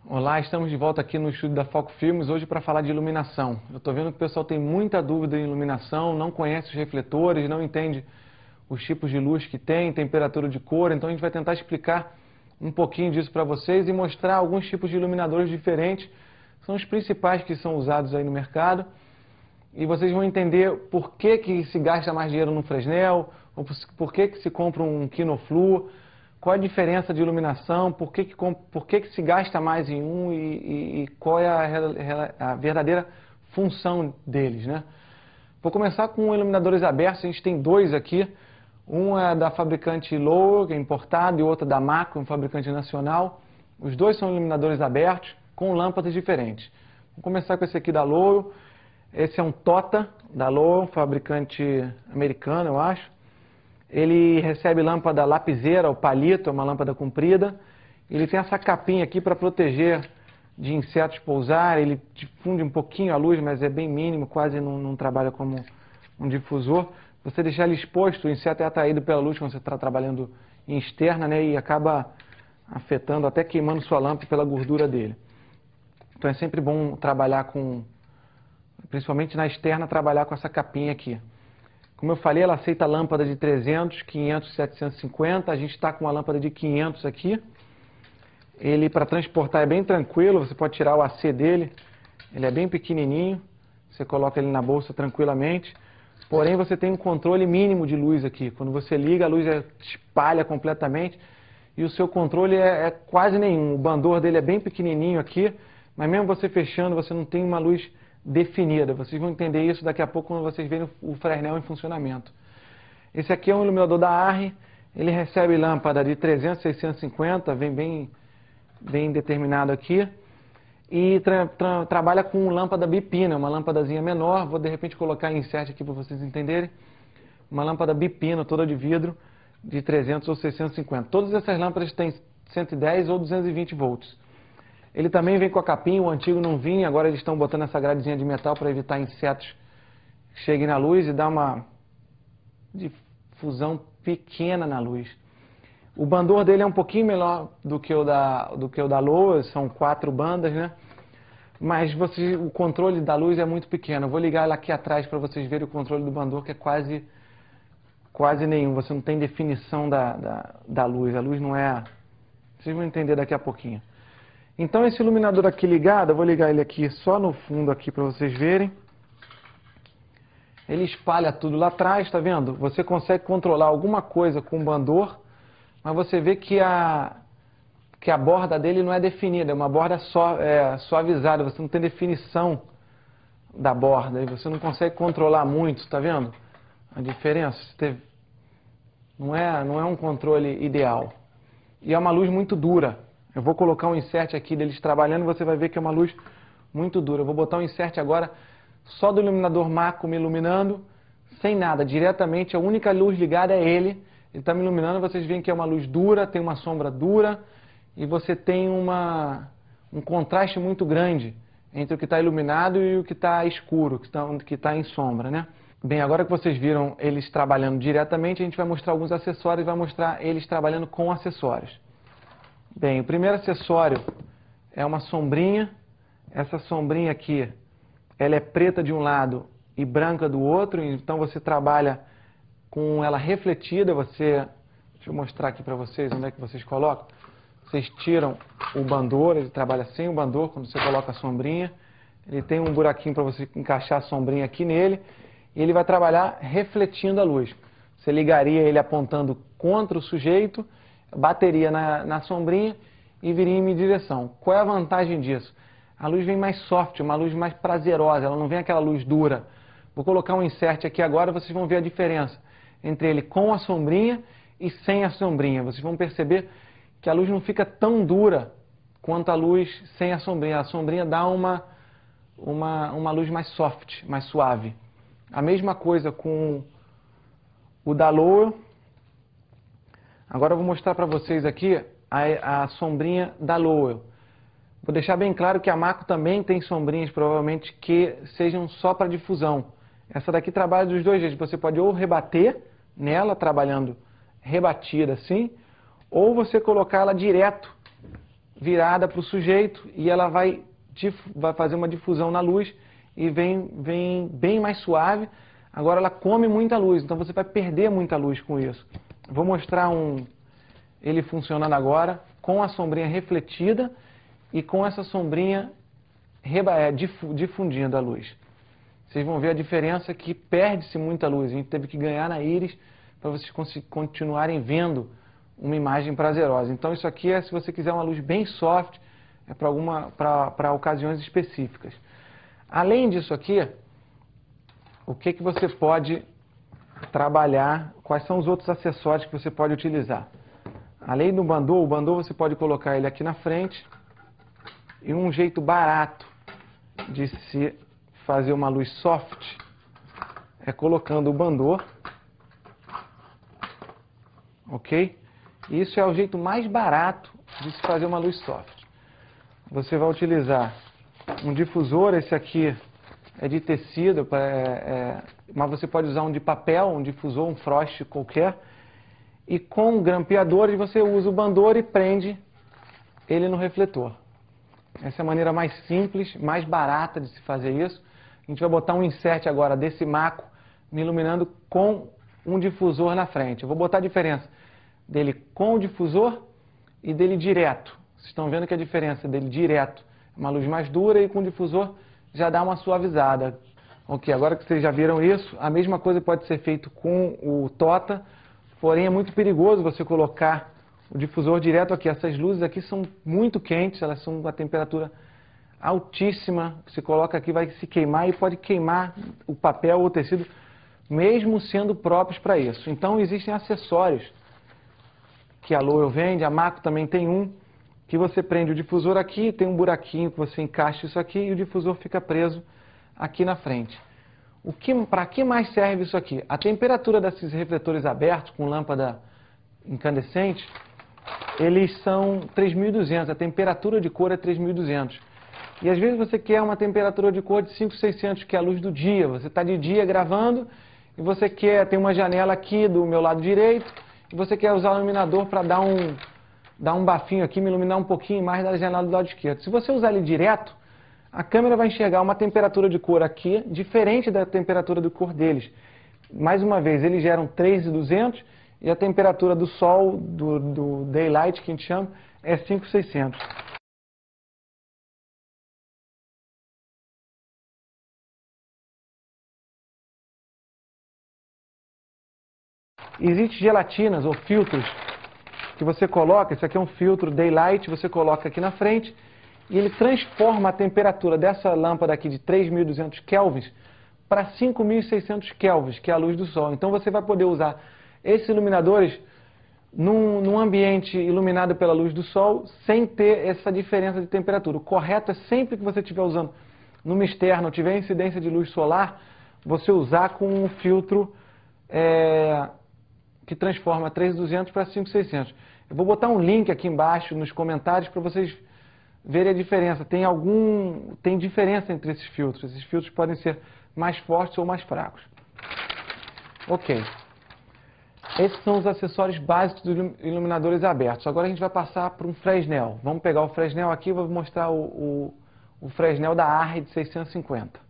Olá, estamos de volta aqui no estúdio da Foco Filmes, hoje para falar de iluminação. Eu estou vendo que o pessoal tem muita dúvida em iluminação, não conhece os refletores, não entende os tipos de luz que tem, temperatura de cor, então a gente vai tentar explicar um pouquinho disso para vocês e mostrar alguns tipos de iluminadores diferentes, são os principais que são usados aí no mercado, e vocês vão entender por que se gasta mais dinheiro no Fresnel, ou por que se compra um Kinoflu, qual a diferença de iluminação, por que se gasta mais em um e qual é a verdadeira função deles, né? Vou começar com iluminadores abertos, a gente tem dois aqui, um é da fabricante Lowell, que é importado, e outro da Mako, um fabricante nacional. Os dois são iluminadores abertos, com lâmpadas diferentes. Vou começar com esse aqui da Lowell, esse é um Tota da Lowell, fabricante americano, eu acho. Ele recebe lâmpada lapiseira, ou palito, é uma lâmpada comprida. Ele tem essa capinha aqui para proteger de insetos pousar. Ele difunde um pouquinho a luz, mas é bem mínimo, quase não trabalha como um difusor. Você deixar ele exposto, o inseto é atraído pela luz quando você está trabalhando em externa, né, e acaba afetando, até queimando sua lâmpada pela gordura dele. Então é sempre bom trabalhar com, principalmente na externa, trabalhar com essa capinha aqui. Como eu falei, ela aceita lâmpada de 300, 500, 750. A gente está com uma lâmpada de 500 aqui. Ele, para transportar, é bem tranquilo. Você pode tirar o AC dele. Ele é bem pequenininho. Você coloca ele na bolsa tranquilamente. Porém, você tem um controle mínimo de luz aqui. Quando você liga, a luz espalha completamente. E o seu controle é quase nenhum. O bandor dele é bem pequenininho aqui. Mas mesmo você fechando, você não tem uma luz definida. Vocês vão entender isso daqui a pouco quando vocês verem o Fresnel em funcionamento. Esse aqui é um iluminador da Arri. Ele recebe lâmpada de 300, 650, vem bem determinado aqui. E trabalha com lâmpada bipina, uma lâmpadazinha menor. Vou de repente colocar em insert aqui para vocês entenderem. Uma lâmpada bipina, toda de vidro, de 300 ou 650. Todas essas lâmpadas têm 110 ou 220 volts. Ele também vem com a capinha, o antigo não vinha, agora eles estão botando essa gradezinha de metal para evitar insetos que cheguem na luz e dar uma difusão pequena na luz. O bandor dele é um pouquinho menor do que o da Lowell, são 4 bandas, né? Mas o controle da luz é muito pequeno. Eu vou ligar ela aqui atrás para vocês verem o controle do bandor, que é quase nenhum. Você não tem definição da luz. A luz não é... Vocês vão entender daqui a pouquinho. Então esse iluminador aqui ligado, eu vou ligar ele aqui só no fundo aqui para vocês verem. Ele espalha tudo lá atrás, tá vendo? Você consegue controlar alguma coisa com o bandor, mas você vê que a borda dele não é definida, é uma borda suavizada, você não tem definição da borda, e você não consegue controlar muito, tá vendo? A diferença não é um controle ideal. E é uma luz muito dura. Eu vou colocar um insert aqui deles trabalhando e você vai ver que é uma luz muito dura. Eu vou botar um insert agora só do iluminador Mako me iluminando, sem nada, diretamente, a única luz ligada é ele. Ele está me iluminando, vocês veem que é uma luz dura, tem uma sombra dura e você tem um contraste muito grande entre o que está iluminado e o que está escuro, que está em sombra, né? Bem, agora que vocês viram eles trabalhando diretamente, a gente vai mostrar alguns acessórios e vai mostrar eles trabalhando com acessórios. Bem, o primeiro acessório é uma sombrinha. Essa sombrinha aqui, ela é preta de um lado e branca do outro, então você trabalha com ela refletida. Deixa eu mostrar aqui para vocês onde é que vocês colocam. Vocês tiram o bandor, ele trabalha sem o bandor quando você coloca a sombrinha. Ele tem um buraquinho para você encaixar a sombrinha aqui nele e ele vai trabalhar refletindo a luz. Você ligaria ele apontando contra o sujeito, bateria na sombrinha e viria em minha direção. Qual é a vantagem disso? A luz vem mais soft, uma luz mais prazerosa, ela não vem aquela luz dura. Vou colocar um insert aqui agora, vocês vão ver a diferença entre ele com a sombrinha e sem a sombrinha. Vocês vão perceber que a luz não fica tão dura quanto a luz sem a sombrinha. A sombrinha dá uma luz mais soft, mais suave. A mesma coisa com o da Lowell. Agora eu vou mostrar para vocês aqui a sombrinha da Lowell. Vou deixar bem claro que a Mako também tem sombrinhas, provavelmente, que sejam só para difusão. Essa daqui trabalha dos dois jeitos. Você pode ou rebater nela, trabalhando rebatida assim, ou você colocar ela direto virada para o sujeito e ela vai fazer uma difusão na luz e vem bem mais suave. Agora ela come muita luz, então você vai perder muita luz com isso. Vou mostrar ele funcionando agora com a sombrinha refletida e com essa sombrinha difundindo a luz. Vocês vão ver a diferença que perde-se muita luz. A gente teve que ganhar na íris para vocês continuarem vendo uma imagem prazerosa. Então isso aqui é, se você quiser uma luz bem soft, é para ocasiões específicas. Além disso aqui, o que você pode trabalhar, quais são os outros acessórios que você pode utilizar? Além do bandô, o bandô você pode colocar ele aqui na frente. E um jeito barato de se fazer uma luz soft é colocando o bandô, ok? Isso é o jeito mais barato de se fazer uma luz soft. Você vai utilizar um difusor, esse aqui é de tecido, mas você pode usar um de papel, um difusor, um frost qualquer. E com grampeadores você usa o bandô e prende ele no refletor. Essa é a maneira mais simples, mais barata de se fazer isso. A gente vai botar um insert agora desse maco me iluminando com um difusor na frente. Eu vou botar a diferença dele com o difusor e dele direto. Vocês estão vendo que a diferença dele direto é uma luz mais dura e com o difusor já dá uma suavizada. Ok, agora que vocês já viram isso, a mesma coisa pode ser feito com o Tota, porém é muito perigoso você colocar o difusor direto aqui. Essas luzes aqui são muito quentes, elas são a temperatura altíssima. Você coloca aqui, vai se queimar e pode queimar o papel ou o tecido, mesmo sendo próprios para isso. Então existem acessórios que a Lowell vende, a Maco também tem um, que você prende o difusor aqui, tem um buraquinho que você encaixa isso aqui e o difusor fica preso aqui na frente. Para que mais serve isso aqui? A temperatura desses refletores abertos com lâmpada incandescente, eles são 3200, a temperatura de cor é 3200. E às vezes você quer uma temperatura de cor de 5600, que é a luz do dia. Você está de dia gravando e você tem uma janela aqui do meu lado direito e você quer usar o iluminador para dar um bafinho aqui, me iluminar um pouquinho mais da janela do lado esquerdo. Se você usar ele direto, a câmera vai enxergar uma temperatura de cor aqui, diferente da temperatura de cor deles. Mais uma vez, eles geram 3.200 e a temperatura do sol, do daylight, que a gente chama, é 5.600. Existem gelatinas ou filtros que você coloca, esse aqui é um filtro daylight, você coloca aqui na frente e ele transforma a temperatura dessa lâmpada aqui de 3.200 kelvins para 5.600 kelvins, que é a luz do sol. Então você vai poder usar esses iluminadores num ambiente iluminado pela luz do sol sem ter essa diferença de temperatura. O correto é sempre que você estiver usando numa externa ou tiver incidência de luz solar, você usar com um filtro que transforma 3.200 para 5.600. Eu vou botar um link aqui embaixo nos comentários para vocês verem a diferença. Tem diferença entre esses filtros. Esses filtros podem ser mais fortes ou mais fracos. Ok. Esses são os acessórios básicos dos iluminadores abertos. Agora a gente vai passar para um Fresnel. Vamos pegar o Fresnel aqui e vou mostrar o Fresnel da Arri de 650.